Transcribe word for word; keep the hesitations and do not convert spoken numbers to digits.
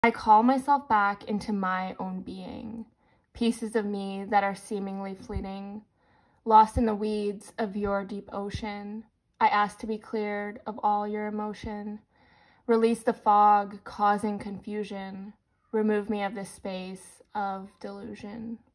I call myself back into my own being, pieces of me that are seemingly fleeting, lost in the weeds of your deep ocean. I ask to be cleared of all your emotion. Release the fog causing confusion. Remove me of this space of delusion.